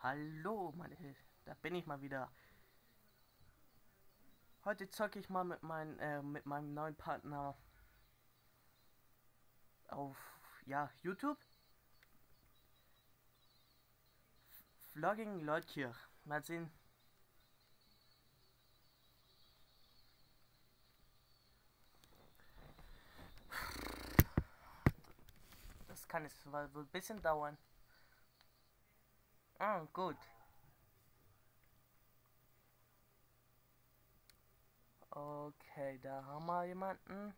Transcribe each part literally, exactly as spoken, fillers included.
Hallo, meine, da bin ich mal wieder. Heute zocke ich mal mit, mein, äh, mit meinem neuen Partner auf, ja, YouTube. Vlogging Leutje. Mal sehen. Das kann jetzt wohl ein bisschen dauern. Ah, gut. Okay, da haben wir jemanden.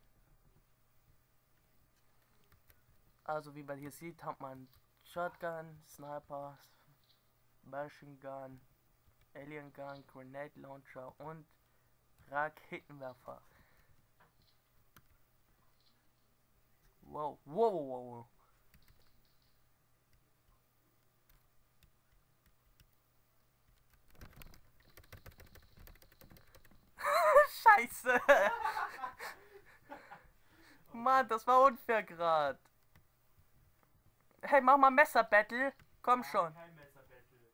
Also wie man hier sieht, hat man Shotgun, Sniper, Machine Gun, Alien Gun, Grenade Launcher und Raketenwerfer. Wow, wow, wow, wow. Scheiße! Mann, das war unfair gerade. Hey, mach mal Messerbattle. Komm Nein, schon. kein Messerbattle.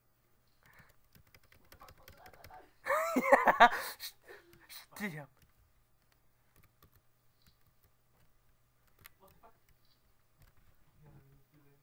Ja, stirb. What the fuck? Ja, hab ich nicht gesehen.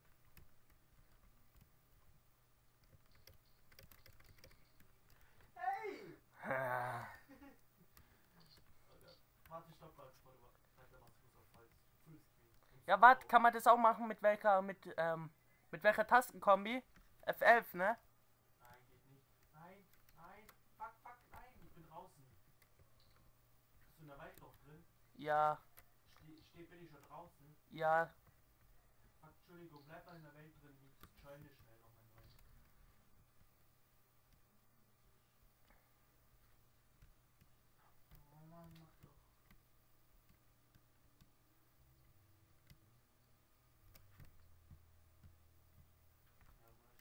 Hey! Ah. Oh Gott. Warte, stopp mal, bevor du weitermachst. Ich muss auf Voll- Fullscreen. Und Ja, so warte, auf. kann man das auch machen mit welcher, mit, ähm, mit welcher Tastenkombi? F elf, ne? Nein, geht nicht. Nein, nein. Fuck, fuck, nein. Ich bin draußen. Bist du in der Welt noch drin? Ja, Ste steh, bin ich schon draußen? ja. Fuck, Entschuldigung, bleib mal in der Welt drin. Ich joine schnell noch mal neu. Oh Mann, mach doch. Ja, wurscht.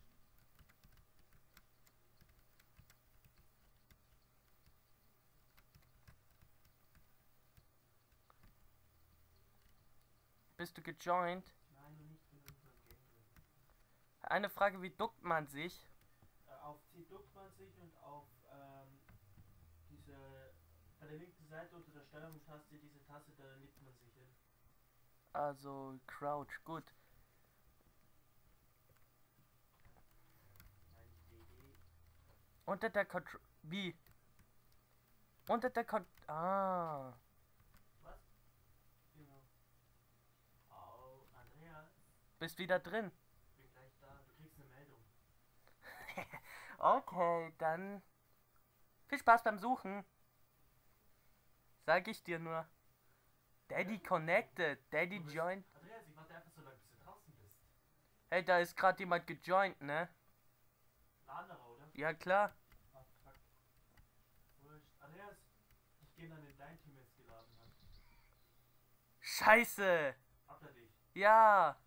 Bist du gejoint? Nein, noch nicht. Bin in unserem Game drin. Eine Frage, wie duckt man sich? Äh, auf C duckt man sich und auf ähm, diese, bei der linken Seite unter der Steuerungstaste, diese Taste, da legt man sich hin. Also, Crouch, gut. Nein, nicht D E. Unter der Kontrolle. Wie? Unter der Kon Ah. Was? Genau. Au, Andreas, Bist wieder drin. bin gleich da. Du kriegst eine Meldung. Okay, dann viel Spaß beim Suchen. Sag ich dir nur. Daddy connected. Daddy Du bist, joined. Andreas, ich warte einfach so lange, bis du draußen bist. Hey, da ist gerade jemand gejoint, ne? Ein anderer, oder? Ja, klar. Ach, fuck. Wurscht. Andreas, ich gehe dann in dein Team, wenn es geladen hat. Scheiße. Habt ihr dich? Ja.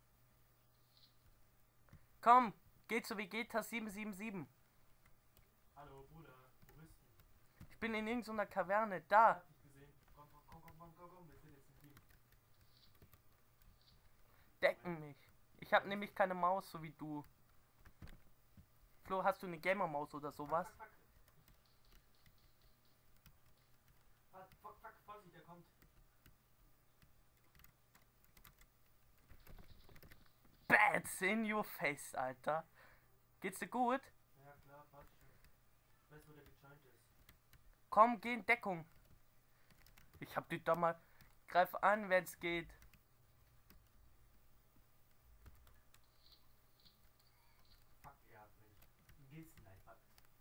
Komm, geh zu Vegeta sieben sieben sieben. Hallo, Bruder. Wo bist du? Ich bin in irgendeiner Kaverne. Ich Da. hab dich gesehen. Komm, komm, komm, komm, komm, komm, komm. Wir sind jetzt ein Team. Decken mich. Ich habe nämlich keine Maus, so wie du. Flo, hast du eine Gamer-Maus oder sowas? Fuck, fuck, fuck. Fuck, fuck, fuck, Vorsicht, der kommt. Bats in your face, Alter. Geht's dir gut? Ja, klar, passt schon. Ich weiß, wo der gejoint ist. Komm, geh in Deckung. Ich hab dich doch mal. Greif an, wenn's geht. Fuck, er hat mich gesnipert.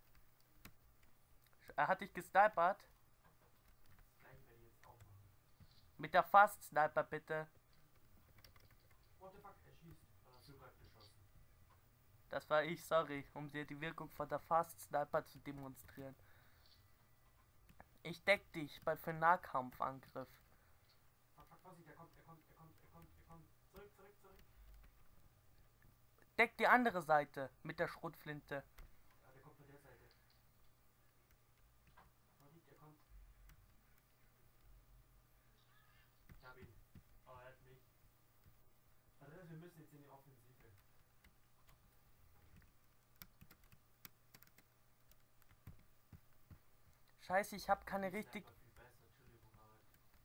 Er hat dich gesnipert. Das gleiche werde ich jetzt auch machen. Mit der Fast Sniper bitte. What the fuck, er schießt. Oder hast du gerade geschossen? Das war ich, sorry, um dir die Wirkung von der Fast Sniper zu demonstrieren. Ich deck dich bei für Nahkampfangriff. Fuck, fuck, Vorsicht, er kommt, er kommt, er kommt, er kommt, er kommt. Zurück, zurück, zurück. Deck die andere Seite mit der Schrotflinte. Ja, der kommt von der Seite. Vorsicht, er kommt. Ich hab ihn. Oh, er hat mich. Andreas, wir müssen jetzt in die Offensive. Scheiße, ich habe keine Die richtig... Sniper viel besser, Entschuldigung, aber...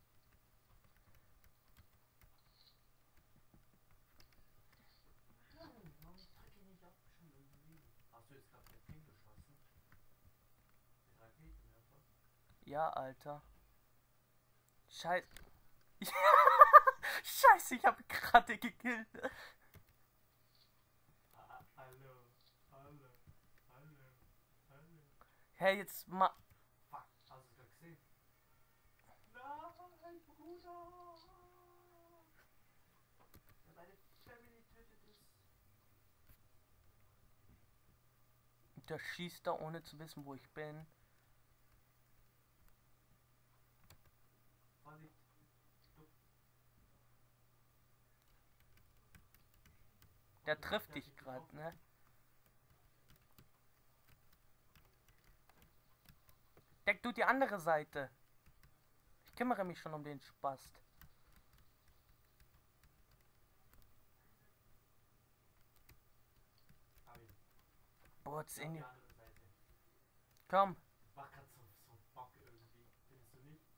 Hm, warum drücke ich nicht ab schon irgendwie? Hast du jetzt gerade mit Ping geschossen? Mit Raketenwerfer? Ja, Alter. Scheiße. Scheiße, ich habe gerade gekillt. Ah, hallo, hallo, hallo, hallo. Hey, jetzt mal... Fuck, hast du es gerade gesehen? Nein, Bruder! Ja, deine Family tötet es. Der schießt da, ohne zu wissen, wo ich bin. Vorsicht. Du. Der Vorsicht, trifft der dich hat gerade, getroffen. ne? Deck du die andere Seite. Ich kümmere mich schon um den Spast. Hab ihn. Boots Ja, in die die... andere Seite. Komm. Macht grad so, so Bock irgendwie. Findest du nicht?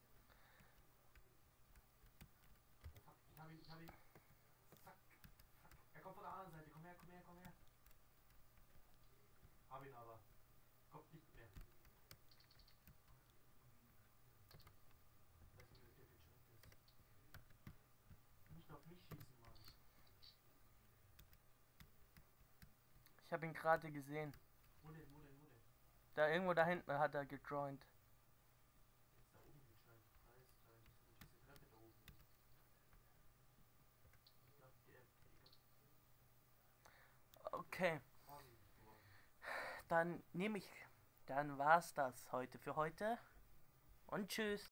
Oh fuck, ich hab ihn, ich hab ihn. Fuck, fuck. Er kommt von der anderen Seite. Komm her, komm her, komm her. Hab ihn aber. Kommt nicht mehr. Weißt du, wie der gejumpt ist? Nicht auf mich schießen, Mann. Ich habe ihn gerade gesehen. Wo denn, wo denn, wo denn? Da irgendwo da hinten hat er gejoint. Jetzt da oben gejoint. Alles klar, das ist diese Treppe da oben. Ich glaub, der, ich glaub, Okay. vorsichtig geworden. Dann nehme ich... Dann war's das heute für heute. Und tschüss.